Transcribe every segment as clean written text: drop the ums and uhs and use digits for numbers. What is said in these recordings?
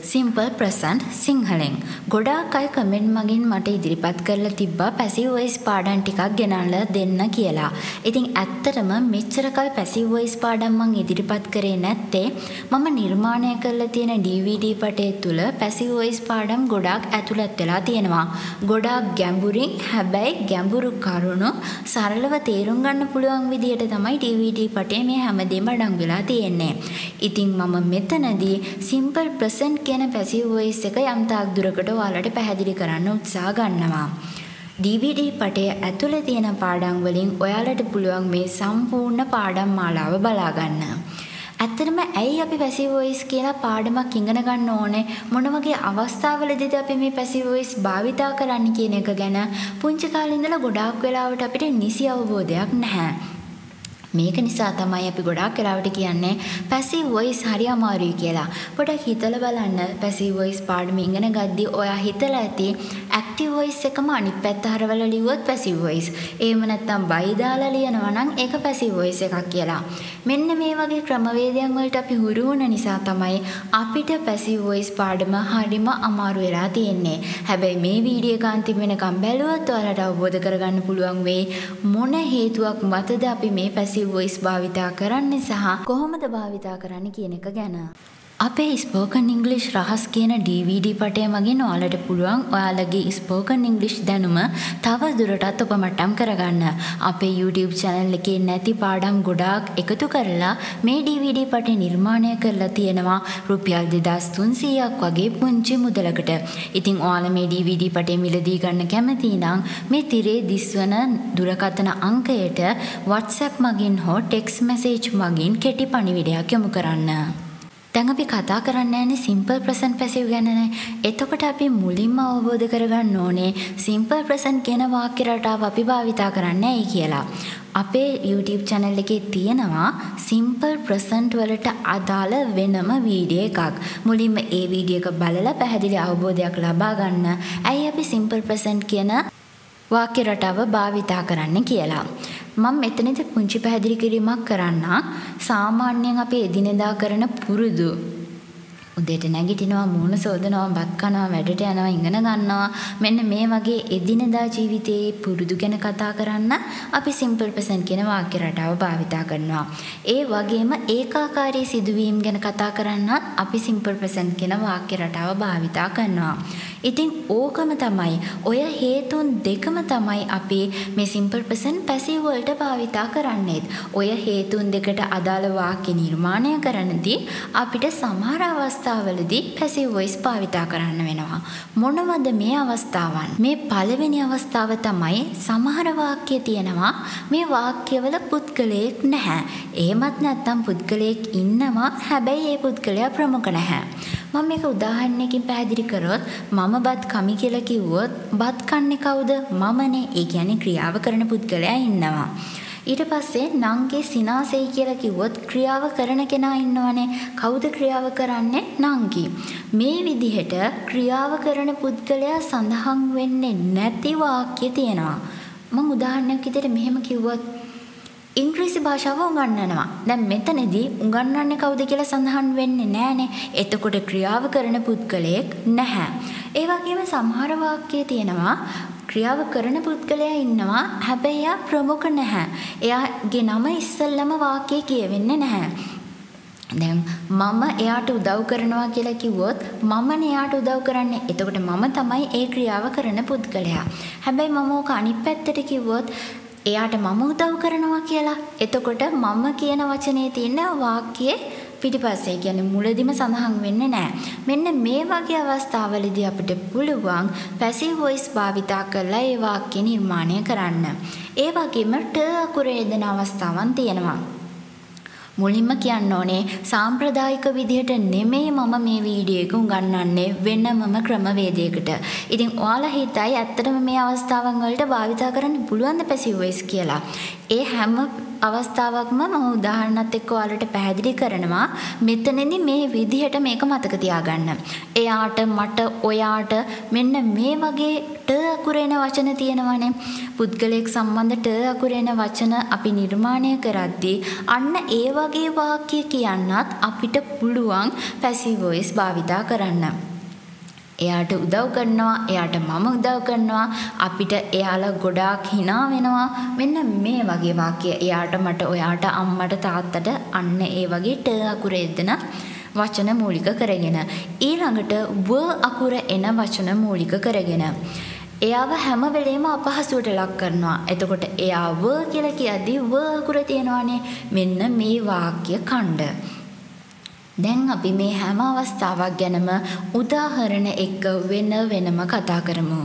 simple present සිංහලෙන්. ගොඩාක් අය කමෙන්ට් මගින් මට ඉදිරිපත් කරලා තිබ්බා passive voice පාඩම් ටිකක් ගෙනල්ලා දෙන්න කියලා. ඉතින් ඇත්තටම මෙච්චර කල් passive voice පාඩම් මම ඉදිරිපත් කරේ නැත්තේ මම නිර්මාණය කරලා තියෙන DVD පටේ තුල passive voice පාඩම් ගොඩාක් ඇතුළත් වෙලා තියෙනවා. ගොඩාක් ගැඹුරින් හැබැයි ගැඹුරු කරුණු සරලව තේරුම් ගන්න පුළුවන් විදියට තමයි DVD පටේ මේ හැමදේම අඩංගු වෙලා තියෙන්නේ. ඉතින් මම මෙතනදී simple present කියන passive voice එක යම් තාක් දුරකට ඔයාලට පැහැදිලි කරන්න උත්සාහ ගන්නවා. DVD පටේ ඇතුලේ තියෙන පාඩම් වලින් ඔයාලට පුළුවන් මේ සම්පූර්ණ පාඩම් මාලාව බලා ගන්න. ඇත්තටම ඇයි අපි passive voice කියලා පාඩමක් ඉගෙන ගන්න ඕනේ? මොන වගේ අවස්ථාවලදීද අපි මේ passive voice භාවිතා කරන්න කියන එක ගැන පුංචි කාලේ ඉඳලා ගොඩාක් වෙලාවට අපිට නිසි අවබෝධයක් නැහැ. මේක නිසා තමයි අපි ගොඩාක් වෙලාවට කියන්නේ passive voice හරි අමාරුයි කියලා. පොඩක් හිතලා බලන්න passive voice පාඩම ඉගෙන ගද්දී ඔයා හිතලා ඇති active voice එකම අනිත් පැත්ත හරවලා ලියුවොත් passive voice. එහෙම නැත්නම් බයි දාලා ලියනවා නම් ඒක passive voice එකක් කියලා. මෙන්න මේ වගේ ක්‍රමවේදයන් වලට අපි හුරු වුණ නිසා තමයි අපිට passive voice පාඩම හරිම අමාරු වෙලා තියෙන්නේ. හැබැයි මේ වීඩියෝ එක අන්තිම වෙනකම් බැලුවොත් ඔයාලට අවබෝධ කරගන්න පුළුවන් වෙයි මොන හේතුවක් මතද අපි මේ passive voice භාවිතා කරන්නේ සහ කොහොමද භාවිතා කරන්නේ කියන එක ගැන. අපේ spoken English රහස් කියන DVD පටය මගින් ඔයාලට පුළුවන් ඔයාලගේ spoken English දැනුම තව දුරටත් උපමට්ටම් කරගන්න. අපේ YouTube channel එකේ නැති පාඩම් ගොඩාක් එකතු කරලා මේ DVD පටය නිර්මාණය කරලා තියෙනවා රුපියල් 2300ක් වගේ පුංචි මුදලකට. ඉතින් ඔයාලා මේ DVD පටය මිලදී ගන්න කැමති නම් මේ තිරේ දිස්වන දුරකථන අංකයට WhatsApp මගින් හෝ text message මගින් කෙටි පණිවිඩයක් යොමු කරන්න. දැන් අපි කතා කරන්න යන්නේ simple present passive ගැනනේ. එතකොට අපි මුලින්ම අවබෝධ කරගන්න ඕනේ simple present කියන වාක්‍ය රටාව අපි භාවිතා කරන්නේ ඇයි කියලා. අපේ YouTube channel එකේ තියෙනවා simple present වලට අදාළ වෙනම වීඩියෝ එකක්. මුලින්ම ඒ වීඩියෝ එක බලලා පැහැදිලි අවබෝධයක් ලබා ගන්න. ඇයි අපි simple present කියන වාක්‍ය රටාව භාවිතා කරන්න කියලා. මම මෙතනදී පුංචි පැහැදිලි කිරීමක් කරන්න. සාමාන්‍යයෙන් අපි එදිනෙදා කරන පුරුදු උදේට නැගිටිනවා මූණ සෝදනවා බත් කනවා වැඩට යනවා ඉගෙන ගන්නවා මෙන්න මේ වගේ එදිනෙදා ජීවිතයේ පුරුදු ගැන කතා කරන්න අපි simple present කියන වාක්‍ය රටාව භාවිතා කරනවා. ඒ වගේම ඒකාකාරී සිදුවීම් ගැන කතා කරන්නත් අපි simple present කියන වාක්‍ය රටාව භාවිතා කරනවා. ඉතින් ඕකම තමයි ඔය හේතුන් දෙකම තමයි අපි මේ simple present passive වලට භාවිතා කරන්නේ. ඔය හේතුන් දෙකට අදාළ වාක්‍ය නිර්මාණය කරනදී අපිට සමහර අවස්ථාවලදී passive voice භාවිතා කරන්න වෙනවා. මොනවද මේ අවස්ථාවන්? මේ පළවෙනි අවස්ථාව තමයි සමහර වාක්‍ය තියෙනවා මේ වාක්‍යවල පුද්ගලයෙක් නැහැ. එහෙමත් නැත්නම් පුද්ගලයෙක් ඉන්නවා හැබැයි ඒ පුද්ගලයා ප්‍රමුඛ නැහැ. මම මේක උදාහරණයකින් පැහැදිලි කරොත් මම බත් කමි කියලා කිව්වොත් බත් කන්නේ කවුද? මමනේ. ඒ කියන්නේ ක්‍රියාව කරන පුද්ගලයා ඉන්නවා. ඊට පස්සේ නංගේ සිනාසෙයි කියලා කිව්වොත් ක්‍රියාව කරන කෙනා ඉන්නවනේ. කවුද ක්‍රියාව කරන්නේ? නංගි. මේ විදිහට ක්‍රියාව කරන පුද්ගලයා සඳහන් වෙන්නේ නැති වාක්‍ය තියෙනවා. මම උදාහරණයක් විදිහට මෙහෙම කිව්වොත් ඉංග්‍රීසි භාෂාව උගන්වනවා. දැන් මෙතනදී උගන්වන්නේ කවුද කියලා සඳහන් වෙන්නේ නැහනේ. එතකොට ක්‍රියාව කරන පුද්ගලයෙක් නැහැ. ඒ වගේම සමහර වාක්‍ය තියෙනවා ක්‍රියාව කරන පුද්ගලයා ඉන්නවා හැබැයි එයා ප්‍රමුඛ නැහැ. එයාගේ නම ඉස්සෙල්ලම වාක්‍යයේ කියවෙන්නේ නැහැ. දැන් මම එයාට උදව් කරනවා කියලා කිව්වොත් මමනේ එයාට උදව් කරන්නේ. එතකොට මම තමයි ඒ ක්‍රියාව කරන පුද්ගලයා. හැබැයි මම ඕක අනිත් පැත්තට කිව්වොත් එයාට මම උදව් කරනවා කියලා. එතකොට මම කියන වචනේ තියෙන වාක්‍යයේ පිටිපස්සේ කියන්නේ මුලදිම සඳහන් වෙන්නේ නැහැ. මෙන්න මේ වගේ අවස්ථාවලදී අපිට පුළුවන් passive voice භාවිතා කරලා ඒ වාක්‍ය නිර්මාණය කරන්න. ඒ වගේම ට අකුර යෙදෙන අවස්ථාවන් තියෙනවා. මුලින්ම කියන්න ඕනේ සාම්ප්‍රදායික විදිහට නෙමෙයි මම මේ වීඩියෝ එක උගන්වන්නේ වෙනමම ක්‍රමවේදයකට. ඉතින් ඔයාලා හිතයි ඇත්තටම මේ අවස්ථාවන් වලට භාවිතා කරන්න පුළුවන් ද passive voice කියලා. ඒ හැම අවස්ථාවක්ම මම උදාහරණත් එක්ක ඔයාලට පැහැදිලි කරනවා. මෙතනදී මේ විදිහට මේක මතක තියාගන්න. එයාට, මට, ඔයාට මෙන්න මේ වගේ ට අකුරේන වචන තියෙනවානේ. පුද්ගලයෙක් සම්බන්ධ ට අකුරේන වචන අපි නිර්මාණය කරද්දී අන්න ඒ වගේ වාක්‍ය කියන්නත් අපිට පුළුවන් පැසිව් වොයිස් භාවිතා කරන්න. එයාට උදව් කරනවා, එයාට මම උදව් කරනවා, අපිට එයාලා ගොඩාක් hina වෙනවා. මෙන්න මේ වගේ වාක්‍ය එයාට, මට, ඔයාට, අම්මට, තාත්තට අන්න ඒ වගේ ට අකුර එදෙන වචන මූලික කරගෙන. ඊළඟට ව අකුර එන වචන මූලික කරගෙන. එයාව හැම වෙලේම අපහසුවට ලක් කරනවා. එතකොට එයා ව කියලා කියද්දී ව අකුර තියෙනවානේ. මෙන්න මේ වාක්‍ය ඛණ්ඩ. දැන් අපි මේ හැම අවස්ථාවක් ගැනම උදාහරණ එක්ක වෙනම කතා කරමු.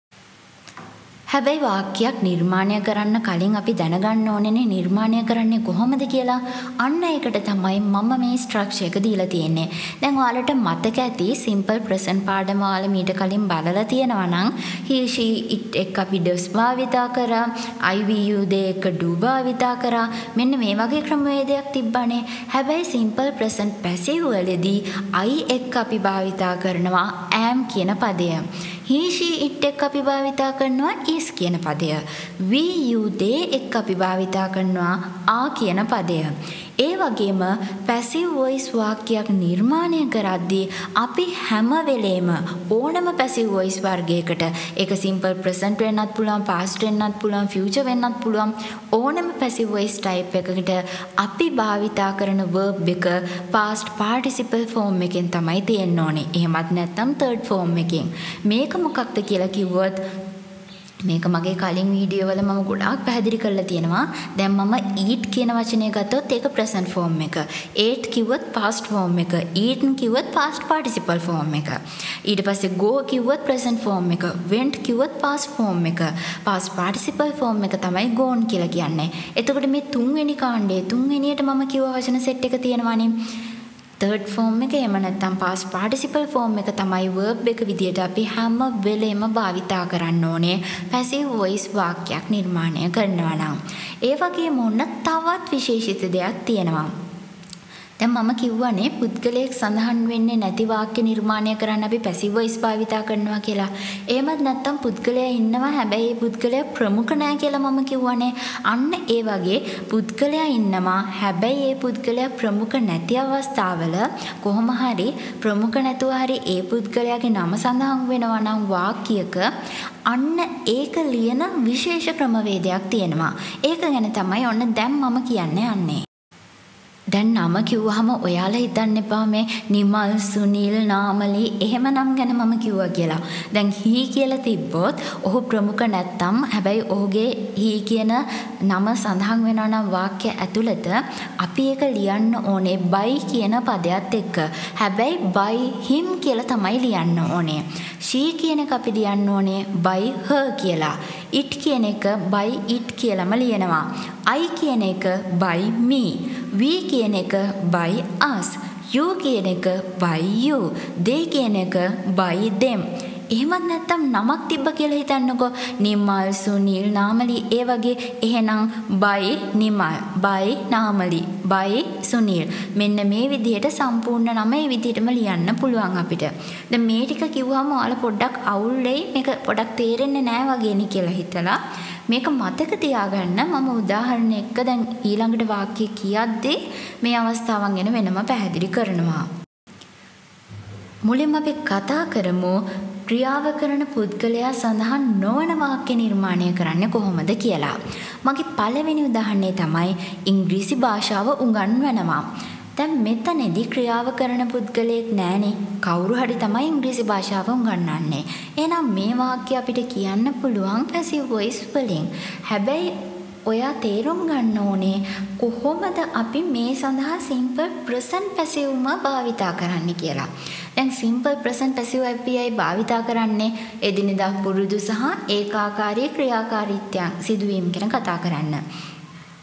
හැබැයි වාක්‍යයක් නිර්මාණය කරන්න කලින් අපි දැනගන්න ඕනේනේ නිර්මාණය කරන්නේ කොහොමද කියලා. අන්න ඒකට තමයි මම මේ ස්ට්‍රක්චර් එක දීලා තියෙන්නේ. දැන් ඔයාලට මතක ඇති සිම්පල් ප්‍රසන්ට් පාඩම ඔයාලා මීට කලින් බලලා තියෙනවා නම් he she it එක්ක අපි does භාවිතා කරා, I we you they එක්ක do භාවිතා කරා. මෙන්න මේ වගේ ක්‍රමවේදයක් තිබ්බනේ. හැබැයි සිම්පල් ප්‍රසන්ට් පැසිව් වලදී I එක්ක අපි භාවිතා කරනවා am කියන පදය. he she it එක්ක අපි භාවිතා කරනවා is කියන පදය. we you they එක්ක අපි භාවිතා කරනවා are කියන පදය. ඒ වගේම පැසිව් වොයිස් වාක්‍යයක් නිර්මාණය කරද්දී අපි හැම වෙලේම ඕනම පැසිව් වොයිස් වර්ගයකට ඒක සිම්පල් ප්‍රසන්ට් වෙන්නත් පුළුවන්, පාස්ට් වෙන්නත් පුළුවන්, ෆියුචර් වෙන්නත් පුළුවන්, ඕනම පැසිව් වොයිස් ටයිප් එකකට අපි භාවිතා කරන verb එක past participle form එකෙන් තමයි තියෙන්න ඕනේ. එහෙමත් නැත්නම් third form එකෙන්. මේක මොකක්ද කියලා කිව්වොත් මේක මගේ කලින් වීඩියෝ වල මම ගොඩාක් පැහැදිලි කරලා තියෙනවා. දැන් මම eat කියන වචනය ගත්තොත් ඒක present form එක. ate කිව්වොත් past form එක. eaten කිව්වොත් past participle form එක. ඊට පස්සේ go කිව්වොත් present form එක. went කිව්වොත් past form එක. past participle form එක තමයි gone කියලා කියන්නේ. එතකොට මේ තුන්වෙනි කාණ්ඩයේ තුන්වෙනියට මම කිව්ව වචන සෙට් එක තියෙනවානේ. third form එක එහෙම නැත්නම් past participle form එක තමයි verb එක විදියට අපි හැම වෙලේම භාවිතා කරන්න ඕනේ passive voice වාක්‍යයක් නිර්මාණය කරනවා නම්. ඒ වගේම ඔන්න තවත් විශේෂිත දෙයක් තියෙනවා. දැන් මම කිව්වනේ පුද්ගලයෙක් සඳහන් වෙන්නේ නැති වාක්‍ය නිර්මාණය කරන්න අපි passive voice භාවිතා කරනවා කියලා. එහෙමත් නැත්නම් පුද්ගලයා ඉන්නවා හැබැයි ඒ පුද්ගලයා ප්‍රමුඛ නැහැ කියලා මම කිව්වනේ. අන්න ඒ වගේ පුද්ගලයා ඉන්නවා හැබැයි ඒ පුද්ගලයා ප්‍රමුඛ නැති අවස්ථාවල කොහොම හරි ප්‍රමුඛ නැතුව හරි ඒ පුද්ගලයාගේ නම සඳහන් වෙනවා නම් වාක්‍යයක අන්න ඒක ලියන විශේෂ ක්‍රමවේදයක් තියෙනවා. ඒක ගැන තමයි ඔන්න දැන් මම කියන්නේ යන්නේ. දැන් නම කිව්වහම ඔයාලා හිතන්න එපා මේ නිමල්, සුනිල්, නාමලි එහෙම නම් ගැන මම කිව්වා කියලා. දැන් he කියලා තිබ්බොත් ඔහු ප්‍රමුඛ නැත්තම් හැබැයි ඔහුගේ he කියන නම සඳහන් වෙනවා නම් වාක්‍ය ඇතුළත අපි ඒක ලියන්න ඕනේ by කියන පදයට එක්ක. හැබැයි by him කියලා තමයි ලියන්න ඕනේ. she කියන එක අපි ලියන්න ඕනේ by her කියලා. it කියන එක by it කියලාම ලියනවා. I කියන එක by me. we කියන එක by us. you කියන එක by you. they කියන එක by them. එහෙමත් නැත්තම් නමක් තිබ්බ කියලා හිතන්නකෝ. නිමල්, සුනිල්, නාමලි ඒ වගේ. එහෙනම් by Nimal, by නාමලි, by Sunil. මෙන්න මේ විදිහට සම්පූර්ණ නම මේ විදිහටම ලියන්න පුළුවන් අපිට. දැන් මේ ටික කිව්වම ඔයාලා පොඩ්ඩක් අවුල් වෙයි. මේක පොඩ්ඩක් තේරෙන්නේ නැහැ වගේනේ කියලා හිතලා මේක මතක තියාගන්න. මම උදාහරණ එක්ක දැන් ඊළඟට වාක්‍ය කියද්දී මේ අවස්ථාවන් ගැන වෙනම පැහැදිලි කරනවා. මුලින්ම අපි කතා කරමු ක්‍රියාව කරන පුද්ගලයා සඳහන් නොවන වාක්‍ය නිර්මාණය කරන්නේ කොහොමද කියලා. මගේ පළවෙනි උදාහරණය තමයි ඉංග්‍රීසි භාෂාව උගන්වනවා. දැන් මෙතනදී ක්‍රියාව කරන පුද්ගලයෙක් නැහනේ. කවුරු හරි තමයි ඉංග්‍රීසි භාෂාව උගන්වන්නේ. එහෙනම් මේ වාක්‍ය අපිට කියන්න පුළුවන් passive voice වලින්. හැබැයි ඔයා තේරුම් ගන්න ඕනේ කොහොමද අපි මේ සඳහා simple present passiveම භාවිතා කරන්න කියලා. දැන් simple present passive අපි භාවිතා කරන්නේ එදිනෙදා පුරුදු සහ ඒකාකාරී ක්‍රියාකාරීත්වයන් සිදුවීම් ගැන කතා කරන්න.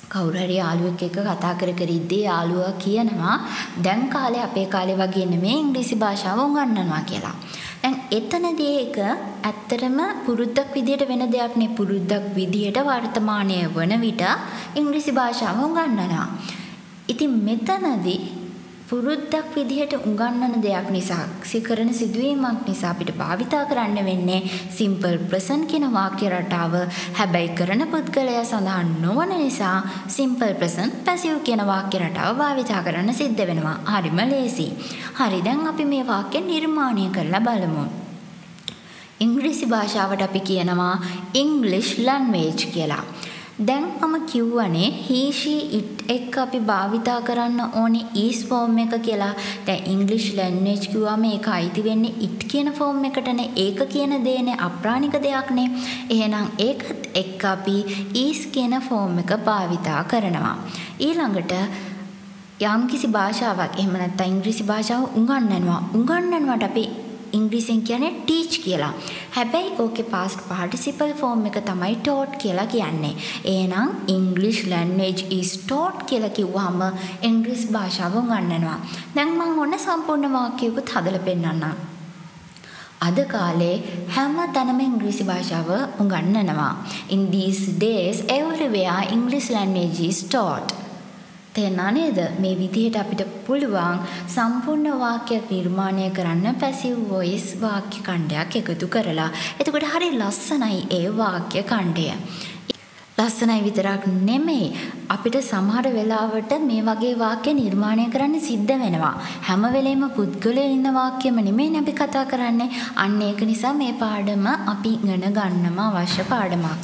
කවුරු හරි යාළුවෙක් එක්ක කතා කර කර ඉද්දී යාළුවා කියනවා දැන් කාලේ අපේ කාලේ වගේ නෙමෙයි ඉංග්‍රීසි භාෂාව උගන්වනවා කියලා. දැන් එතනදී ඒක ඇත්තටම පුරුද්දක් විදියට වෙන දෙයක් නේ. පුරුද්දක් විදියට වර්තමානයේ වන විට ඉංග්‍රීසි භාෂාව උගන්වනවා. ඉතින් මෙතනදී පුරුද්දක් විදිහට උගන්වන දෙයක් නිසා කරන සිදුවීමක් නිසා අපිට භාවිතා කරන්න වෙන්නේ simple present කියන වාක්‍ය රටාව. හැබැයි කරන පුද්ගලයා සඳහන් නොවන නිසා simple present passive කියන වාක්‍ය රටාව භාවිතා කරන්න සිද්ධ වෙනවා. හරිම ලේසි. හරි, දැන් අපි මේ වාක්‍ය නිර්මාණය කරලා බලමු. ඉංග්‍රීසි භාෂාවට අපි කියනවා English language කියලා. දැන් මම කියවනේ he she it එක අපි භාවිතා කරන්න ඕනේ is form එක කියලා. දැන් English language කිව්වම ඒක අයිති වෙන්නේ it කියන form එකටනේ. ඒක කියන දේනේ අප්‍රාණික දෙයක්නේ. එහෙනම් ඒකත් එක්ක අපි is කියන form එක භාවිතා කරනවා. ඊළඟට යම්කිසි භාෂාවක් එහෙම නැත්නම් ඉංග්‍රීසි භාෂාව උගන්වනවාට අපි ඉංග්‍රීසියෙන් කියන්නේ teach කියලා. හැබැයි ඕකේ past participle form එක තමයි taught කියලා කියන්නේ. එහෙනම් English language is taught කියලා කිව්වහම ඉංග්‍රීසි භාෂාව උගන්වනවා. දැන් මම ඔන්න සම්පූර්ණ වාක්‍යයකුත් හදලා පෙන්නන්නම්. අද කාලේ හැම තැනම ඉංග්‍රීසි භාෂාව උගන්වනවා. In these days everywhere English language is taught. තේරුණා නේද? මේ විදිහට අපිට පුළුවන් සම්පූර්ණ වාක්‍යයක් නිර්මාණය කරන්න passive voice වාක්‍ය ඛණ්ඩයක් එකතු කරලා. එතකොට හරි ලස්සනයි ඒ වාක්‍ය ඛණ්ඩය. ලස්සනයි විතරක් නෙමෙයි, අපිට සමහර වෙලාවට මේ වගේ වාක්‍ය නිර්මාණය කරන්න සිද්ධ වෙනවා. හැම වෙලෙම පුද්ගලයා ඉන්න වාක්‍යෙම නෙමෙයි අපි කතා කරන්නේ. අන්න ඒක නිසා මේ පාඩම අපි ඉගෙන ගන්නම අවශ්‍ය පාඩමක්.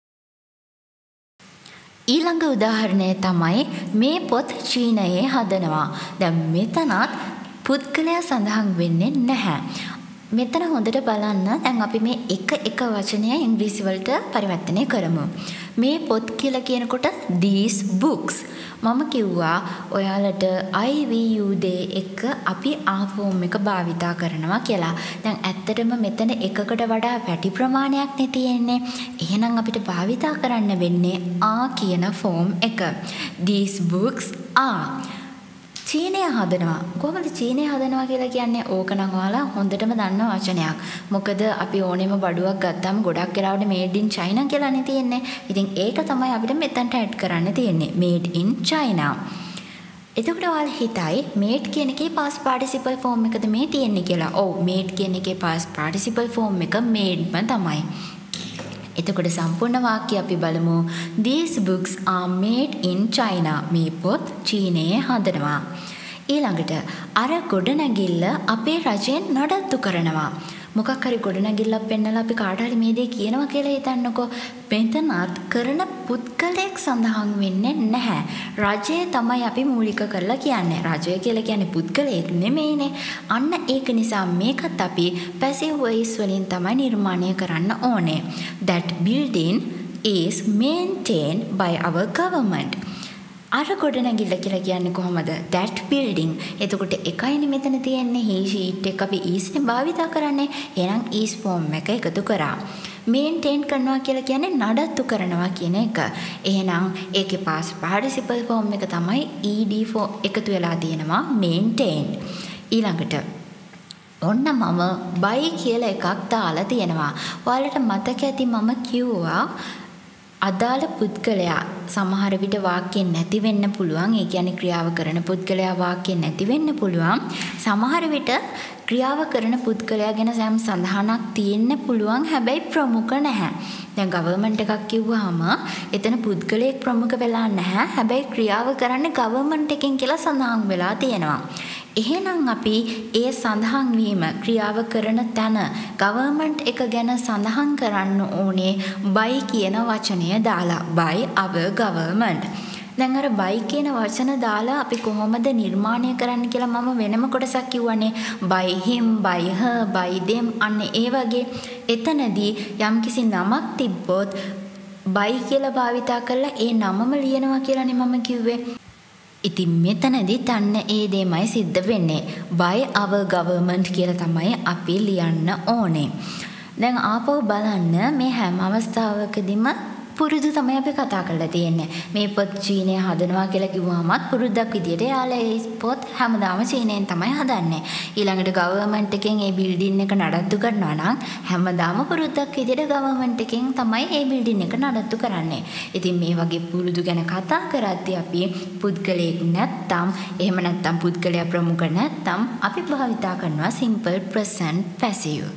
ඊළඟ උදාහරණය තමයි මේ පොත් චීනයේ හදනවා. දැන් මෙතනත් පුද්ගලයා සඳහන් වෙන්නේ නැහැ. මෙතන හොඳට බලන්න. දැන් අපි මේ එක වචනය ඉංග්‍රීසි වලට පරිවර්තනය කරමු. මේ පොත් කියලා කියනකොට these books. මම කිව්වා ඔයාලට IVU දේ එක අපි ආ ෆෝම් එක භාවිතා කරනවා කියලා. දැන් ඇත්තටම මෙතන එකකට වඩා වැඩි ප්‍රමාණයක් නේ තියෙන්නේ. එහෙනම් අපිට භාවිතා කරන්න වෙන්නේ ආ කියන ෆෝම් එක. these books are. චීනය හදනවා. කොහොමද චීනය හදනවා කියලා කියන්නේ? ඕක නම් ඔයාලා හොඳටම දන්න වචනයක්. මොකද අපි ඕනෙම බඩුවක් ගත්තාම ගොඩක් වෙලාවට made in China කියලානේ තියෙන්නේ. ඉතින් ඒක තමයි අපිට මෙතනට ඇඩ් කරන්න තියෙන්නේ. made in China. එතකොට ඔයාලා හිතයි made කියන එකේ past participle form එකද මේ තියෙන්නේ කියලා. ඔව්, made කියන එකේ past participle form එක madeම තමයි. එතකොට සම්පූර්ණ වාක්‍ය අපි බලමු. These books are made in China. මේ පොත් චීනයේ හදනවා. ඊළඟට අර ගොඩනැගිල්ල අපේ රජයෙන් නඩත්තු කරනවා. මොකක් හරි ගොඩනැගිල්ලක් පෙන්නලා අපි කාට හරි මේ දේ කියනවා කියලා හිතන්නකෝ. මෙතනත් කරන පුද්ගලයෙක් සඳහන් වෙන්නේ නැහැ. රජය තමයි අපි මූලික කරලා කියන්නේ. රජය කියලා කියන්නේ පුද්ගලයෙක් නෙමෙයිනේ. අන්න ඒක නිසා මේකත් අපි passive voice වලින් තමයි නිර්මාණය කරන්න ඕනේ. That building is maintained by our government. අර ගොඩනැගිල්ල කියලා කියන්නේ කොහොමද? that building. එතකොට එකයිනේ මෙතන තියෙන්නේ. he she it එක අපි is නේ භාවිතා කරන්නේ. එහෙනම් is form එක එකතු කරා. maintain කරනවා කියලා කියන්නේ නඩත්තු කරනවා කියන එක. එහෙනම් ඒකේ past participle form එක තමයි ed form එකතු වෙලා තියෙනවා maintain. ඊළඟට ඔන්න මම by කියලා එකක් දාලා තියෙනවා. ඔයාලට මතක ඇති මම කිව්වා අදාළ පුද්ගලයා සමහර විට වාක්‍යෙන් නැති වෙන්න පුළුවන්. ඒ කියන්නේ ක්‍රියාව කරන පුද්ගලයා වාක්‍යෙන් නැති වෙන්න පුළුවන්. සමහර විට ක්‍රියාව කරන පුද්ගලයා ගැන සම් සඳහනක් තියෙන්න පුළුවන්. හැබැයි ප්‍රමුඛ නැහැ. දැන් ගවර්න්මන්ට් එකක් කිව්වහම එතන පුද්ගලයෙක් ප්‍රමුඛ වෙලා නැහැ. හැබැයි ක්‍රියාව කරන්නේ ගවර්න්මන්ට් එකෙන් කියලා සඳහන් වෙලා තියෙනවා. එහෙනම් අපි ඒ සඳහන් වීම ක්‍රියාව කරන තැන ගවර්න්මන්ට් එක ගැන සඳහන් කරන්න ඕනේ by කියන වචනය දාලා. by our government. දැන් අර by කියන වචන දාලා අපි කොහොමද නිර්මාණය කරන්න කියලා මම වෙනම කොටසක් කිව්වනේ. by him, by her, by them අන්න ඒ වගේ. එතනදී යම්කිසි නමක් තිබ්බොත් by කියලා භාවිතා කරලා ඒ නමම ලියනවා කියලානේ මම කිව්වේ. ඉතින් මෙතනදිත් අන්න ඒ දෙමයි සිද්ධ වෙන්නේ. by our government කියලා තමයි අපි ලියන්න ඕනේ. දැන් ආපහු බලන්න මේ හැම අවස්ථාවකදීම පුරුදු තමයි අපි කතා කරලා තියෙන්නේ. මේ පොත් චීනයේ හදනවා කියලා කිව්වමත් පුරුද්දක් විදියට යාලා ඒ පොත් හැමදාම චීනයෙන් තමයි හදන්නේ. ඊළඟට ගවර්න්මන්ට් එකෙන් ඒ බිල්ඩින් එක නඩත්තු කරනවා නම් හැමදාම පුරුද්දක් විදියට ගවර්න්මන්ට් එකෙන් තමයි ඒ බිල්ඩින් එක නඩත්තු කරන්නේ. ඉතින් මේ වගේ පුරුදු ගැන කතා කරද්දී අපි පුද්ගලයෙක් නැත්තම් එහෙම නැත්තම් පුද්ගලයා ප්‍රමුඛ නැත්තම් අපි භාවිතා කරනවා simple present passive.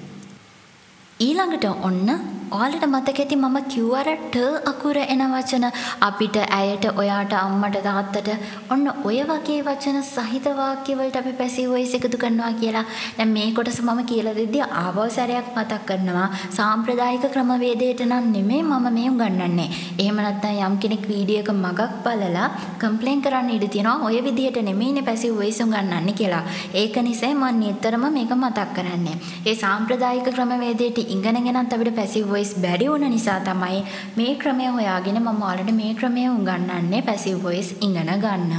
ඊළඟට ඔන්න ඔයාලට මතක ඇති මම කිව්වර ට අකුර එන වචන අපිට ඇයට ඔයාට අම්මට තාත්තට ඔන්න ඔය වගේ වචන සහිත වාක්‍ය වලට අපි පැසිව් වොයිස් එකතු කරනවා කියලා. දැන් මේ කොටස මම කියලා දෙද්දී ආවව සැරයක් මතක් කරනවා. සාම්ප්‍රදායික ක්‍රමවේදයට නම් නෙමෙයි මම මේ උගන්වන්නේ. එහෙම නැත්නම් යම් කෙනෙක් වීඩියෝ එක මගක් බලලා කම්ප්ලේන් කරන්න ඉඩ තියෙනවා ඔය විදිහට නෙමෙයිනේ පැසිව් වොයිස් උගන්වන්නේ කියලා. ඒක නිසා මම නිතරම මේක මතක් කරන්නේ. ඒ සාම්ප්‍රදායික ක්‍රමවේදයට ඉගෙනගෙනත් අපිට පැසිව් වොයිස් බැරි වුණ නිසා තමයි මේ ක්‍රමය හොයාගෙන මම ඔයාලට මේ ක්‍රමය උගන්වන්නේ පැසිව් වොයිස් ඉගෙන ගන්න.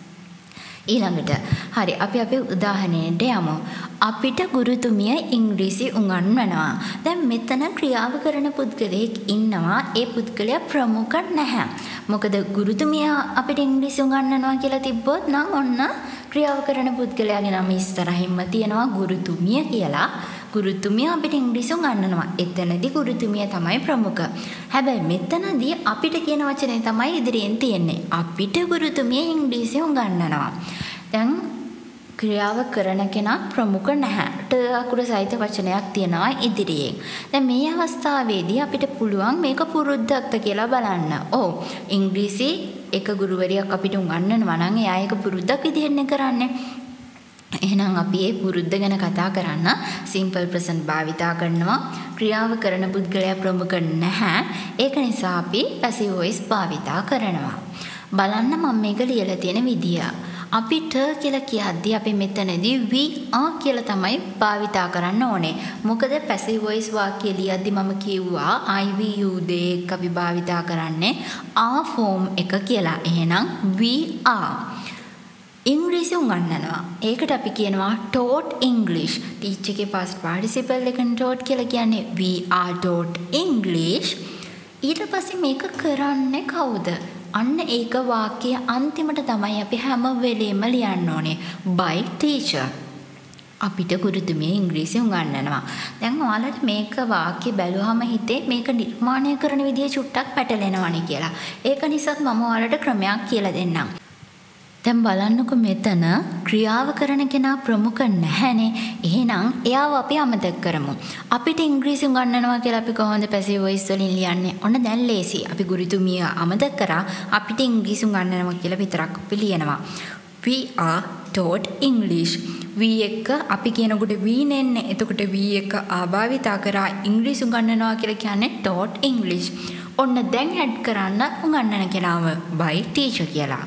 ඊළඟට හරි අපි උදාහරණයට යමු. අපිට ගුරුතුමිය ඉංග්‍රීසි උගන්වනවා. දැන් මෙතන ක්‍රියාව කරන පුද්ගලයෙක් ඉන්නවා. ඒ පුද්ගලයා ප්‍රමුඛ නැහැ. මොකද ගුරුතුමිය අපිට ඉංග්‍රීසි උගන්වනවා කියලා තිබ්බොත් නම් ඔන්න ක්‍රියාව කරන පුද්ගලයාගේ නම ඉස්සරහින්ම තියෙනවා ගුරුතුමිය කියලා. ගුරුතුමිය අපිට ඉංග්‍රීසි උගන්වනවා. එතනදී ගුරුතුමිය තමයි ප්‍රමුඛ. හැබැයි මෙතනදී අපිට කියන වචනේ තමයි ඉදිරියෙන් තියෙන්නේ. අපිට ගුරුතුමිය ඉංග්‍රීසි උගන්වනවා. දැන් ක්‍රියාව කරන කෙනා ප්‍රමුඛ නැහැ. ට අකුර සහිත වචනයක් තියෙනවා ඉදිරියෙන්. දැන් මේ අවස්ථාවේදී අපිට පුළුවන් මේක පුරුද්දක්ද කියලා බලන්න. ඔව් ඉංග්‍රීසි එක ගුරුවරියක් අපිට උගන්වනවා නම් එයා ඒක පුරුද්දක් විදිහටනේ කරන්නේ. එහෙනම් අපි මේ පුරුද්ද ගැන කතා කරන්න simple present භාවිතා කරනවා. ක්‍රියාව කරන පුද්ගලයා ප්‍රමුඛ නැහැ. ඒක නිසා අපි passive voice භාවිතා කරනවා. බලන්න මම මේක ලියලා තියෙන විදිය. අපිට කියලා කියද්දී අපි මෙතනදී we are කියලා තමයි භාවිතා කරන්න ඕනේ. මොකද passive voice වාක්‍ය ලියද්දී මම කිව්වා I we you they එක අපි භාවිතා කරන්නේ are form එක කියලා. එහෙනම් we are ඉංග්‍රීසි උගන්වනවා. ඒකට අපි කියනවා taught English. teach එකේ past participle එකෙන් taught කියලා කියන්නේ we are taught English. ඊට පස්සේ මේක කරන්නේ කවුද? අන්න ඒක වාක්‍යයේ අන්තිමට තමයි අපි හැම වෙලෙම ලියන්න ඕනේ. by teacher. අපිට ගුරුතුමිය ඉංග්‍රීසි උගන්වනවා. දැන් ඔයාලට මේක වාක්‍ය බැලුවම හිතේ මේක නිර්මාණය කරන විදිය චුට්ටක් පැටලෙනවනේ කියලා. ඒක නිසා මම ඔයාලට ක්‍රමයක් කියලා දෙන්නම්. දැන් බලන්නකො මෙතන ක්‍රියාව කරන කෙනා ප්‍රමුඛ නැහැනේ. එහෙනම් එයාව අපි අමතක කරමු. අපිට ඉංග්‍රීසි උගන්වනවා කියලා අපි කොහොමද පැසිව් වොයිස් වලින් ලියන්නේ? ඔන්න දැන් ලේසි. අපි ගුරුතුමිය අමතක කරා අපිට ඉංග්‍රීසි උගන්වනවා කියලා විතරක් අපි ලියනවා. We are taught English. we එක අපි කියනකොට we නෙන්නේ. එතකොට we එක ආභාවිතා කරා ඉංග්‍රීසි උගන්වනවා කියලා කියන්නේ taught English. ඔන්න දැන් ඇඩ් කරන්න උගන්වන කෙනාව by teacher කියලා.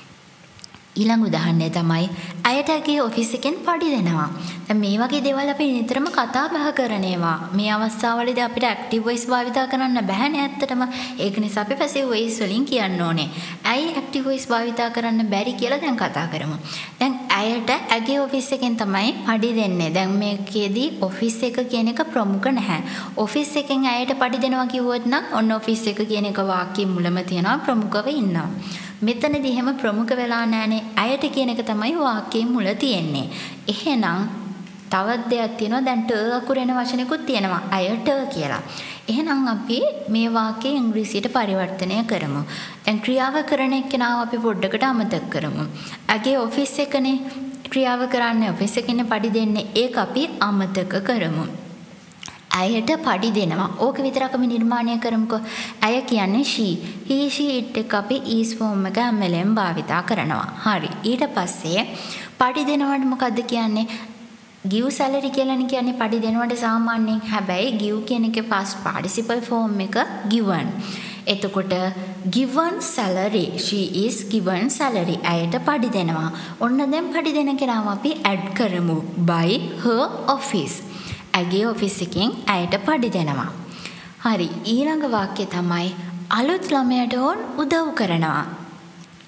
ඊළඟ උදාහරණය තමයි අයටගේ ඔෆිස් එකෙන් පඩි දෙනවා. දැන් මේ වගේ දේවල් අපි නිතරම කතා බහ කරන ඒවා. මේ අවස්ථාවවලදී අපිට ඇක්ටිව් වොයිස් භාවිත කරන්න බැහැනේ ඇත්තටම. ඒක නිසා අපි පැසිව් වොයිස් වලින් කියන්න ඕනේ. ඇයි ඇක්ටිව් වොයිස් භාවිත කරන්න බැරි කියලා දැන් කතා කරමු. දැන් ඇයට ඇගේ ඔෆිස් එකෙන් තමයි පඩි දෙන්නේ. දැන් මේකේදී ඔෆිස් එක කියන එක ප්‍රමුඛ නැහැ. ඔෆිස් එකෙන් ඇයට පඩි දෙනවා කිව්වොත් නම් ඔන්න ඔෆිස් එක කියන එක වාක්‍යයේ මුලම තියෙනවා ප්‍රමුඛව ඉන්නවා. මෙතනදී එහෙම ප්‍රමුඛ වෙලා නැහනේ. ඇයට කියන එක තමයි වාක්‍යයේ මුල තියෙන්නේ. එහෙනම් තවත් දෙයක් තියෙනවා. දැන් ට අකුරෙන වචනකුත් තියෙනවා. ඇයට කියලා. එහෙනම් අපි මේ වාක්‍යය ඉංග්‍රීසියට පරිවර්තනය කරමු. දැන් ක්‍රියාව කරන එක්කෙනාව අපි පොඩ්ඩකට අමතක කරමු. ඇගේ ඔෆිස් එකනේ ක්‍රියාව කරන්නේ ඔෆිස් එකනේ පඩි දෙන්නේ. ඒක අපි අමතක කරමු. ඇයට පඩි දෙනවා. ඕක විතරක් අපි නිර්මාණය කරමුකෝ. ඇය කියන්නේ she. he she it එක අපි is form එක හැමලෙම භාවිතා කරනවා. හරි. ඊට පස්සේ පඩි දෙනවට මොකද්ද කියන්නේ? give salary කියලානේ කියන්නේ පඩි දෙනවට සාමාන්‍යයෙන්. හැබැයි give කියන එකේ past participle form එක given. එතකොට given salary. she is given salary. ඇයට පඩි දෙනවා. ඔන්න දැන් පඩි දෙන කෙනාව අපි add කරමු by her office. ඇගේ ඔෆිස් එකෙන් ඇයට පඩි දෙනවා. හරි. ඊළඟ වාක්‍යය තමයි අලුත් ළමයට උදව් කරනවා.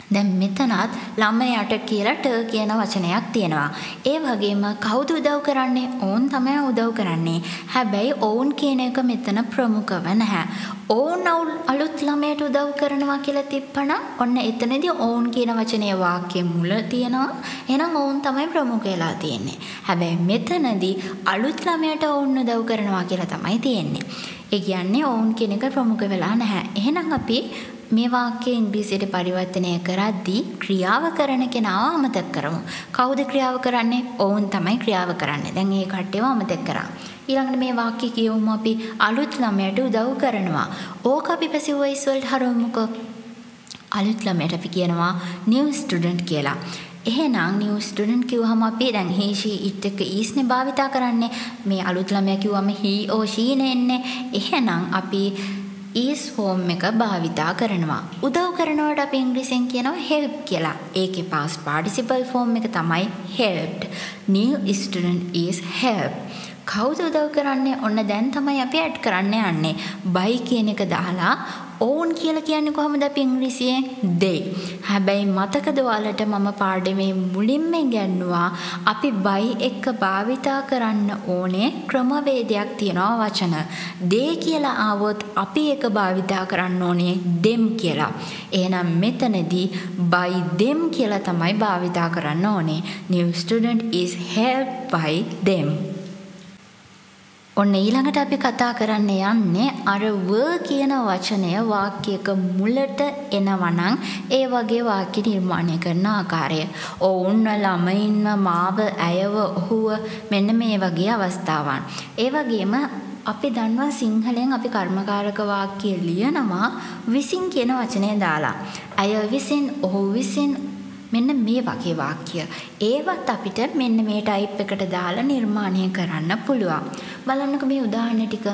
දැන් මෙතනත් ළමයාට කියලා ට කියන වචනයක් තියෙනවා. ඒ වගේම කවුද උදව් කරන්නේ? ඔවුන් තමයි උදව් කරන්නේ. හැබැයි ඔවුන් කියන එක මෙතන ප්‍රමුඛව නැහැ. ඔවුන් අලුත් ළමයට උදව් කරනවා කියලා තිබ්බනම් ඔන්න එතනදී ඔවුන් කියන වචනේ වාක්‍යයේ මුල තියෙනවා. එහෙනම් ඔවුන් තමයි ප්‍රමුඛ වෙලා තියෙන්නේ. හැබැයි මෙතනදී අලුත් ළමයට ඔවුන් උදව් කරනවා කියලා තමයි තියෙන්නේ. ඒ කියන්නේ ඔවුන් කියන එක ප්‍රමුඛ වෙලා නැහැ. එහෙනම් අපි මේ වාක්‍යය ඉංග්‍රීසියට පරිවර්තනය කරද්දී ක්‍රියාව කරන කෙනාව අමතක කරමු. කවුද ක්‍රියාව කරන්නේ? ඔවුන් තමයි ක්‍රියාව කරන්නේ. දැන් මේ කට්ටියව අමතක කරා. ඊළඟට මේ වාක්‍ය කියවමු අපි අලුත් ළමයට උදව් කරනවා. ඕක අපි පැසිව් වොයිස් වලට හරවමුකෝ. අලුත් ළමයට අපි කියනවා new student කියලා. එහෙනම් new student කිව්වහම අපි දැන් he she it එක is නේ භාවිතා කරන්නේ. මේ අලුත් ළමයා කිව්වම he or she නේ එන්නේ. එහෙනම් අපි is form එක භාවිතා කරනවා. උදව් කරනවට අපි ඉංග්‍රීසියෙන් කියනවා help කියලා. ඒකේ past participle form එක තමයි helped. New student is helped. කවුද උදව් කරන්නේ? ඔන්න දැන් තමයි අපි ඇඩ් කරන්න යන්නේ. by කියන එක දාලා ඔවුන් කියලා කියන්නේ කොහොමද අපි ඉංග්‍රීසියෙන්? they. හැබැයි මතකද ඔයාලට මම පාඩමේ මුලින්ම ඉගෙනුවා අපි by එක භාවිතා කරන්න ඕනේ ක්‍රමවේදයක් තියෙනවා වචන. they කියලා ආවොත් අපි එක භාවිතා කරන්න ඕනේ them කියලා. එහෙනම් මෙතනදී by them කියලා තමයි භාවිතා කරන්න ඕනේ. New student is helped by them. ඔන්න ඊළඟට අපි කතා කරන්න යන්නේ අර were කියන වචනය වාක්‍යයක මුලට එනවනම් ඒ වගේ වාක්‍ය නිර්මාණය කරන ආකාරය. ඔවුන් ළමයින්ව මාව ඇයව ඔහුව මෙන්න මේ වගේ අවස්ථාවන්. ඒ වගේම අපි දන්නවා සිංහලෙන් අපි කර්මකාරක වාක්‍ය ලියනවා විසින් කියන වචනය දාලා. ඇය විසින් ඔහු විසින් මෙන්න මේ වගේ වාක්‍ය. ඒවත් අපිට මෙන්න මේ ටයිප් එකට දාලා නිර්මාණය කරන්න පුළුවන්. බලන්නකෝ මේ උදාහරණ ටික.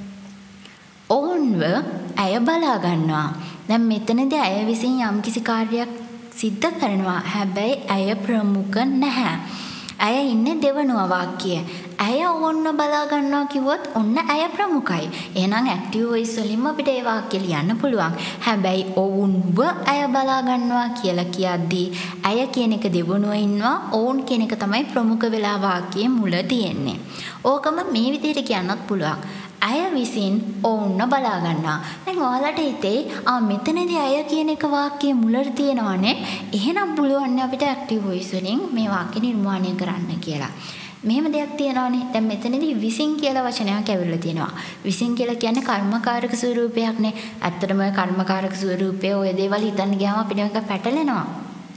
ඔවුන්ව ඇය බලා ගන්නවා. දැන් මෙතනදී ඇය විසින් යම්කිසි කාර්යයක් සිද්ධ කරනවා. හැබැයි ඇය ප්‍රමුඛ නැහැ. ඇය ඉන්නේ දෙවනුව වාක්‍යය. ඇය ඔවුන්ව බලා ගන්නවා කිව්වොත් ඔන්න ඇය ප්‍රමුඛයි. එහෙනම් ඇක්ටිව් වොයිස් වලින්ම අපිට ඒ වාක්‍ය ලියන්න පුළුවන්. හැබැයි ඔවුන්ව ඇය බලා ගන්නවා කියලා කියද්දී ඇය කියන එක දෙවනුව ඉන්නවා. ඔවුන් කියන එක තමයි ප්‍රමුඛ වෙලා වාක්‍යයේ මුල තියෙන්නේ. ඕකම මේ විදිහට කියන්නත් පුළුවන්. ඇය විසින් ඔවුන්ව බලා ගන්නවා. දැන් ඔයාලට හිතේ මෙතනදී ඇය කියන එක වාක්‍යයේ මුලට තියෙනවනේ. එහෙනම් පුළුවන් අපිට ඇක්ටිව් වොයිස් වලින් මේ වාක්‍ය නිර්මාණය කරන්න කියලා. මෙහෙම දෙයක් තියෙනවානේ. දැන් මෙතනදී විසින් කියලා වචනයක් ඇවිල්ලා තියෙනවා. විසින් කියලා කියන්නේ කර්මකාරක ස්වරූපයක්නේ. ඇත්තටම කර්මකාරක ස්වරූපයේ ඔය දේවල් හිතන්න ගියාම අපිට මේක පැටලෙනවා.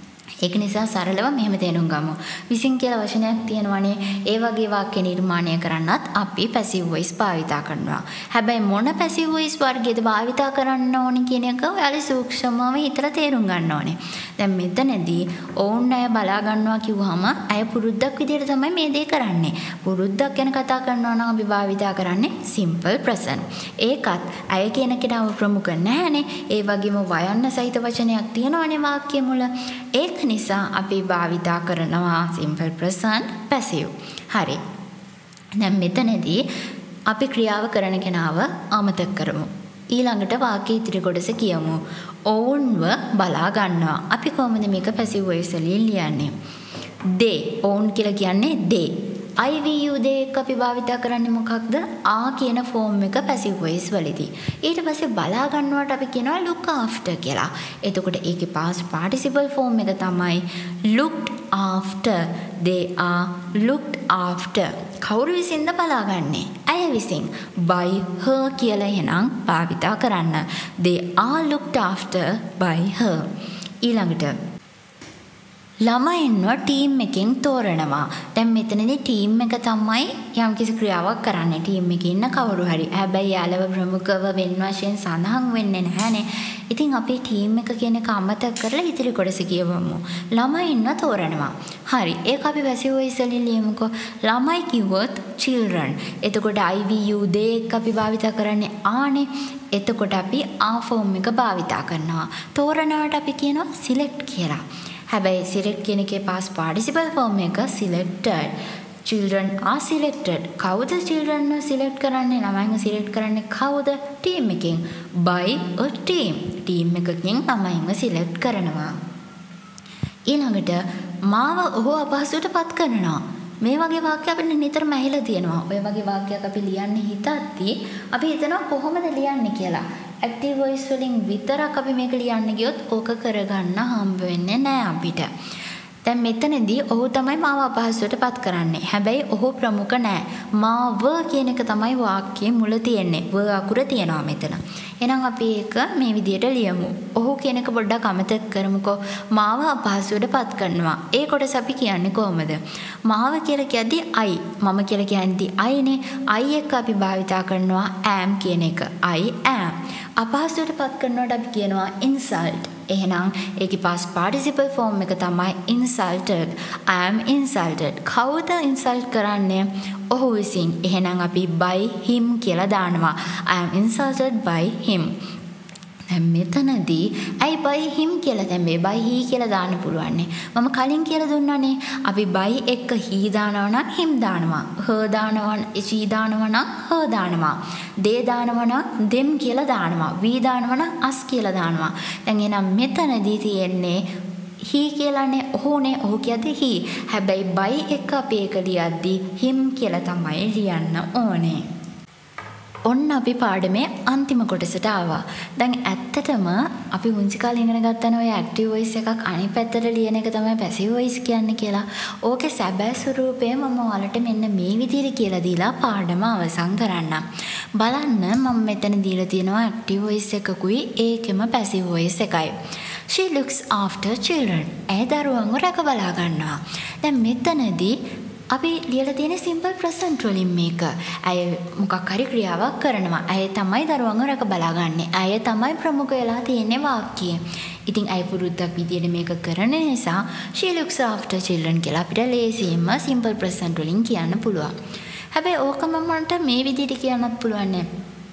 ඒක නිසා සරලව මෙහෙම තේරුම් ගමු. විසින් කියලා වචනයක් තියෙනවනේ. ඒ වගේ වාක්‍ය නිර්මාණය කරන්නත් අපි පැසිව් වොයිස් භාවිතා කරනවා. හැබැයි මොන පැසිව් වොයිස් වර්ගයේද භාවිතා කරන්න ඕනි කියන එක ඔයාලා සූක්ෂමව හිතලා තේරුම් ගන්න ඕනේ. දැන් මෙතනදී ඔවුන් අය බලා ගන්නවා කිව්වහම අය පුරුද්දක් විදිහට තමයි මේ දේ කරන්නේ. පුරුද්දක් ගැන කතා කරනවා නම් අපි භාවිතා කරන්නේ simple present. ඒකත් අය කියන කෙනාව ප්‍රමුඛ නැහැනේ. ඒ වගේම වයන්න සහිත වචනයක් තියෙනවනේ වාක්‍ය මුල. ඒක නිසා අපි භාවිතා කරනවා simple present passive. හරි. දැන් මෙතනදී අපි ක්‍රියාව කරන කෙනාව අමතක කරමු. ඊළඟට වාක්‍ය ඉදිරි කොටස කියමු. ඔවුන්ව බලා ගන්නවා. අපි කොහොමද මේක passive voice වලින් ලියන්නේ? they. ඔවුන් කියලා කියන්නේ they. I-V-U they එක අපි භාවිතා කරන්නේ මොකක්ද? ආ කියන ෆෝම් එක passive voice වලදී. ඊට පස්සේ බලා ගන්නවට අපි කියනවා look after කියලා. එතකොට ඒකේ past participle form එක තමයි looked after. They are looked after. කවුරු විසින්ද බලාගන්නේ? ඇය විසින්. by her කියලා එහෙනම් භාවිතා කරන්න. They are looked after by her. ඊළඟට ළමයින්ව ටීම් එකෙන් තෝරනවා. දැන් මෙතනදී ටීම් එක තමයි යම්කිසි ක්‍රියාවක් කරන්නේ. ටීම් එකේ ඉන්න කවුරු හරි. හැබැයි යාළව ප්‍රමුඛව වෙන වශයෙන් සඳහන් වෙන්නේ නැහනේ. ඉතින් අපි ටීම් එක කියන එක අමතක කරලා ඉතිරි කොටස කියවමු. ළමයින්ව තෝරනවා. හරි. ඒක අපි passive voice වලින් ලියමුකෝ. ළමයි කිව්වොත් children. එතකොට I-V-U they එක අපි භාවිතා කරන්නේ ආනේ. එතකොට අපි ආ ෆෝම් එක භාවිතා කරනවා. තෝරනවට අපි කියනවා select කියලා. හැබැයි select කියන එකේ past participle form එක selected. Children are selected. කවුද children select කරන්නේ? ළමයින්ව select කරන්නේ කවුද? team එකෙන්. by a team. team එකකින් ළමයින්ව select කරනවා. ඊළඟට මාව ඔහු අපහසුවට පත් කරනවා. මේ වගේ වාක්‍ය අපිට නිතරම ඇහිලා තියෙනවා. ඔය වගේ වාක්‍යයක් අපි ලියන්නේ හිතද්දී අපි හිතනවා කොහොමද ලියන්නේ කියලා. ඇක්ටිව් වොයිස් වලින් විතරක් අපි මේක ලියන්න ගියොත් ඕක කරගන්න හම්බ වෙන්නේ නැහැ අපිට. දැන් මෙතනදී ඔහු තමයි මාව අපහසුවට පත් කරන්නේ. හැබැයි ඔහු ප්‍රමුඛ නෑ. මාව කියන එක තමයි වාක්‍යයේ මුල තියෙන්නේ. ව අකුර තියෙනවා මෙතන. එහෙනම් අපි ඒක මේ විදිහට ලියමු. ඔහු කියන එක පොඩ්ඩක් අමතක කරමුකෝ. මාව අපහසුවට පත් කරනවා. ඒ කොටස අපි කියන්නේ කොහොමද? මාව කියලා කියද්දී I. මම කියලා කියන්නේ Iනේ. I එක අපි භාවිතා කරනවා am කියන එක. I am. අපහසුවට පත් කරනකොට අපි කියනවා insult. එහෙනම් ඒකේ past participle form එක තමයි insulted. I am insulted. කවුද insult කරන්නේ? ඔහු විසින්. එහෙනම් අපි by him කියලා දානවා. I am insulted by him. දැන් මෙතනදී I by him කියලා දැම්මේ by he කියලා දාන්න පුළුවන්. මම කලින් කියලා දුන්නානේ. අපි by එක he දානවා නම් him දානවා. her දානවා she දානවා නම් her දානවා. they දානවා නම් them කියලා දානවා. we දානවා නම් us කියලා දානවා. දැන් එහෙනම් මෙතනදී තියෙන්නේ he කියලානේ ඔහුනේ. ඔහු කියද්දි he. හැබැයි by එක අපි ඒක ලියද්දි him කියලා තමයි ලියන්න ඕනේ. ඔන්න අපි පාඩමේ අන්තිම කොටසට ආවා. දැන් ඇත්තටම අපි මුංචි කාලේ ඉගෙන ගත්තනේ ඔය ඇක්ටිව් වොයිස් එකක් අනිත් පැත්තට ලියන එක තමයි පැසිව් වොයිස් කියන්නේ කියලා. ඕකේ සැබෑ ස්වරූපය මම ඔයාලට මෙන්න මේ විදිහට කියලා දීලා පාඩම අවසන් කරන්නම්. බලන්න මම මෙතන දීලා තියෙනවා ඇක්ටිව් වොයිස් එකකුයි ඒකෙම පැසිව් වොයිස් එකයි. She looks after children. ඒ දරුවන්ව රැක බලා ගන්නවා. දැන් මෙතනදී අපි ලියලා තියෙන සිම්පල් ප්‍රසන්ට් වලින් මේක. අය මොකක් හරි ක්‍රියාවක් කරනවා. අය තමයි දරුවන්ව රැක බලාගන්නේ. අය තමයි ප්‍රමුඛ වෙලා තියෙන්නේ වාක්‍යයේ. ඉතින් අය පුරුද්දක් විදියට මේක කරන නිසා she looks after children කියලා අපිට ලේසියෙන්ම සිම්පල් ප්‍රසන්ට් වලින් කියන්න පුළුවන්. හැබැයි ඕකම මන්ට මේ විදියට කියන්නත් පුළුවන් නෑ.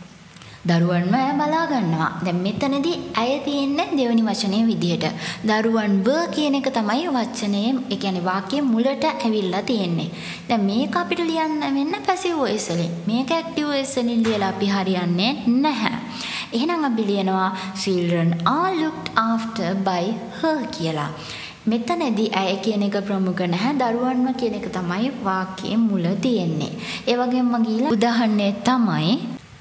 දරුවන්ව ඇය බලා ගන්නවා. දැන් මෙතනදී ඇය තියෙන්නේ දෙවෙනි වචනේ විදිහට. දරුවන්ව කියන එක තමයි වචනේ, ඒ කියන්නේ වාක්‍යයේ මුලට ඇවිල්ලා තියෙන්නේ. දැන් මේක අපිට ලියන්න වෙන්න පැසිව් වොයිස් වලින්. මේක ඇක්ටිව් වොයිස් වලින් ලියලා අපි හරියන්නේ නැහැ. එහෙනම් අපි ලියනවා children are looked after by her කියලා. මෙතනදී ඇය කියන එක ප්‍රමුඛ නැහැ. දරුවන්ව කියන එක තමයි වාක්‍යයේ මුල තියෙන්නේ. ඒ වගේම මගීලා උදාහරණය තමයි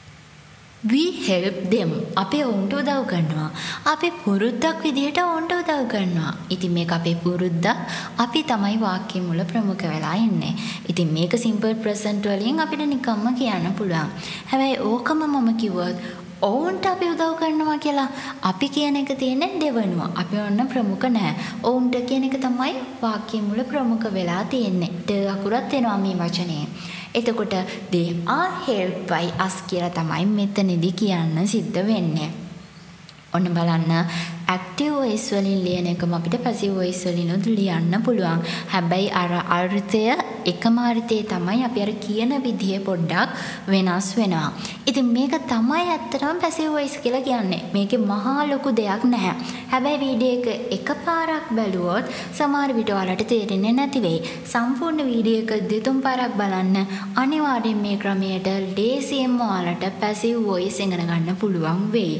we help them. අපි ඔවුන්ට උදව් කරනවා. අපි පුරුද්දක් විදිහට ඔවුන්ට උදව් කරනවා. ඉතින් මේක අපේ පුරුද්දක්. අපි තමයි වාක්‍ය මුල ප්‍රමුඛ වෙලා ඉන්නේ. ඉතින් මේක සිම්පල් ප්‍රසන්ට් වලින් අපිට නිකම්ම කියන්න පුළුවන්. හැබැයි ඕකම මම කිව්වොත් ඔවුන්ට අපි උදව් කරනවා කියලා අපි කියන එක තියෙන්නේ දෙවනුව. අපි ඔන්න ප්‍රමුඛ නැහැ. ඔවුන්ට කියන එක තමයි වාක්‍ය මුල ප්‍රමුඛ වෙලා තියෙන්නේ. ද අකුරත් එනවා මේ වචනේ. එතකොට they are helped by us කියලා තමයි මෙතනදී කියන්න සිද්ධ වෙන්නේ. ඔන්න බලන්න ඇක්ටිව් වොයිස් වලින් ලියන එකම අපිට පැසිව් වොයිස් වලිනුත් ලියන්න පුළුවන්. හැබැයි අර අර්ථය එකම අර්ථයේ තමයි අපි අර කියන විදිය පොඩ්ඩක් වෙනස් වෙනවා. ඉතින් මේක තමයි ඇත්තටම පැසිව් වොයිස් කියලා කියන්නේ. මේකේ මහා ලොකු දෙයක් නැහැ. හැබැයි වීඩියෝ එක එකපාරක් බැලුවොත් සමහර විට ඔයාලට තේරෙන්නේ නැති වෙයි. සම්පූර්ණ වීඩියෝ එක දෙතුන් පාරක් බලන්න අනිවාර්යෙන් මේ ක්‍රමයට ලේසියෙන්ම ඔයාලට පැසිව් වොයිස් ඉගෙන ගන්න පුළුවන් වෙයි.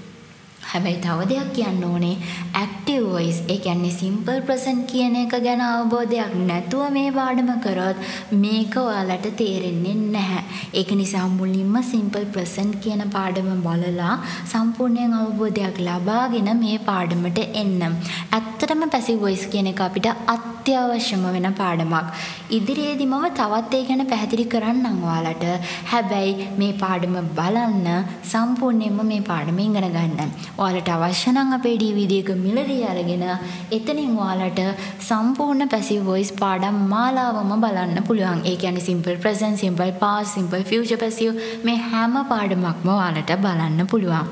හැබැයි තව දෙයක් කියන්න ඕනේ ඇක්ටිව් වොයිස් ඒ කියන්නේ සිම්පල් ප්‍රසන්ට් කියන එක ගැන අවබෝධයක් නැතුව මේ පාඩම කරොත් මේක ඔයාලට තේරෙන්නේ නැහැ. ඒක නිසා මුලින්ම සිම්පල් ප්‍රසන්ට් කියන පාඩම බලලා සම්පූර්ණයෙන් අවබෝධයක් ලබාගෙන මේ පාඩමට එන්න. ඇත්තටම පැසිව් වොයිස් කියන එක අපිට අත්‍යවශ්‍යම වෙන පාඩමක්. ඉදිරියේදී මම තවත් ඒ ගැන පැහැදිලි කරන්නම් ඔයාලට. හැබැයි මේ පාඩම බලන්න සම්පූර්ණයෙන්ම මේ පාඩම ඉගෙන ගන්න. ඔයාලට අවශ්‍ය නම් අපේ DVD එක මිලදී අරගෙන එතනින් ඔයාලට සම්පූර්ණ පැසිව් වොයිස් පාඩම් මාලාවම බලන්න පුළුවන්. ඒ කියන්නේ simple present, simple past, simple future passive මේ හැම පාඩමක්ම ඔයාලට බලන්න පුළුවන්.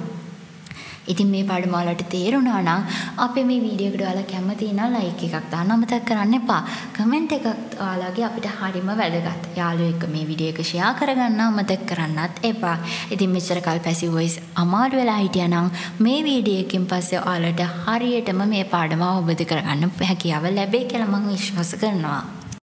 ඉතින් මේ පාඩම ඔයාලට තේරුණා නම් අපේ මේ වීඩියෝ එකට ඔයාලා කැමති නම් ලයික් එකක් දාන්න අමතක කරන්න එපා. කමෙන්ට් එකක් ඔයාලගේ අපිට හරිම වැදගත්. යාළුවෝ එක්ක මේ වීඩියෝ එක ෂෙයා කරගන්න අමතක කරන්නත් එපා. ඉතින් මෙච්චර කල් පැසිව් වොයිස් අමාරු වෙලා හිටියා නම් මේ වීඩියෝ එකකින් පස්සේ ඔයාලට හරියටම මේ පාඩම අවබෝධ කරගන්න හැකියාව ලැබෙයි කියලා මම විශ්වාස කරනවා.